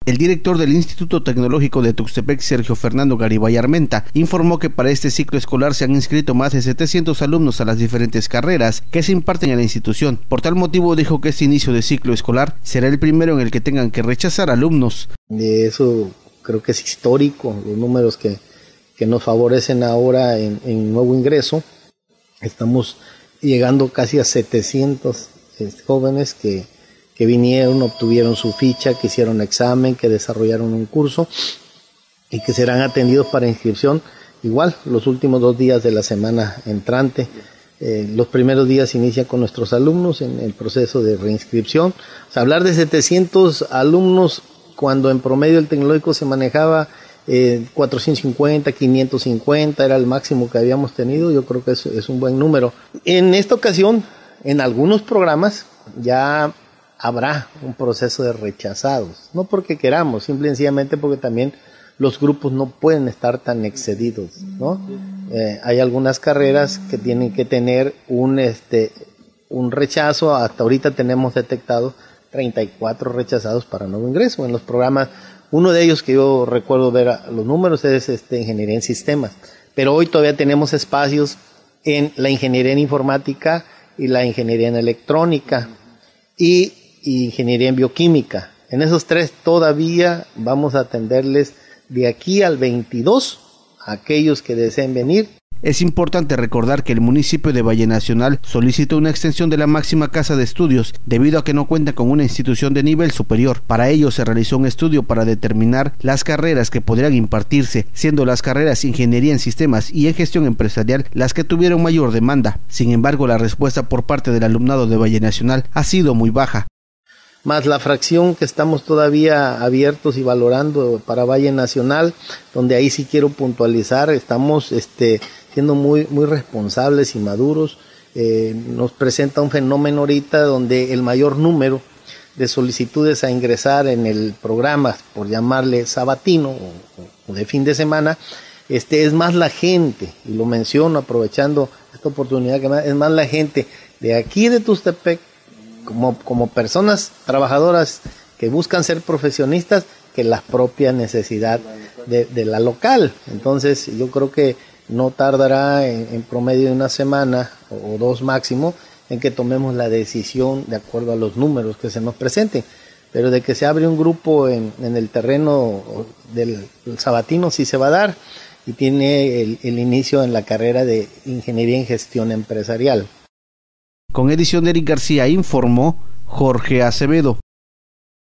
El director del Instituto Tecnológico de Tuxtepec, Sergio Fernando Garibay Armenta, informó que para este ciclo escolar se han inscrito más de 700 alumnos a las diferentes carreras que se imparten en la institución. Por tal motivo dijo que este inicio de ciclo escolar será el primero en el que tengan que rechazar alumnos. Eso creo que es histórico, los números que nos favorecen ahora en nuevo ingreso. Estamos llegando casi a 700 jóvenes que vinieron, obtuvieron su ficha, que hicieron examen, que desarrollaron un curso y que serán atendidos para inscripción igual los últimos 2 días de la semana entrante. Los primeros días inicia con nuestros alumnos en el proceso de reinscripción. O sea, hablar de 700 alumnos cuando en promedio el tecnológico se manejaba 450, 550, era el máximo que habíamos tenido. Yo creo que es un buen número. En esta ocasión, en algunos programas ya habrá un proceso de rechazados, no porque queramos, simple y sencillamente porque también los grupos no pueden estar tan excedidos, ¿no? Hay algunas carreras que tienen que tener un rechazo. Hasta ahorita tenemos detectado 34 rechazados para nuevo ingreso en los programas. Uno de ellos que yo recuerdo ver los números es Ingeniería en Sistemas, pero hoy todavía tenemos espacios en la Ingeniería en Informática y la Ingeniería en Electrónica y Ingeniería en Bioquímica. En esos 3 todavía vamos a atenderles de aquí al 22 a aquellos que deseen venir. Es importante recordar que el municipio de Valle Nacional solicitó una extensión de la máxima casa de estudios debido a que no cuenta con una institución de nivel superior. Para ello se realizó un estudio para determinar las carreras que podrían impartirse, siendo las carreras Ingeniería en Sistemas y en Gestión Empresarial las que tuvieron mayor demanda. Sin embargo, la respuesta por parte del alumnado de Valle Nacional ha sido muy baja. Más la fracción que estamos todavía abiertos y valorando para Valle Nacional, donde ahí sí quiero puntualizar, estamos siendo muy responsables y maduros. Nos presenta un fenómeno ahorita donde el mayor número de solicitudes a ingresar en el programa, por llamarle sabatino o de fin de semana, es más la gente, y lo menciono aprovechando esta oportunidad, que es más la gente de aquí de Tuxtepec, como personas trabajadoras que buscan ser profesionistas, que la propia necesidad de la local. Entonces yo creo que no tardará en promedio de una semana o 2 máximo en que tomemos la decisión de acuerdo a los números que se nos presenten, pero de que se abre un grupo en el terreno del sabatino sí se va a dar, y tiene el inicio en la carrera de Ingeniería en Gestión Empresarial. Con edición de Eric García informó Jorge Acevedo.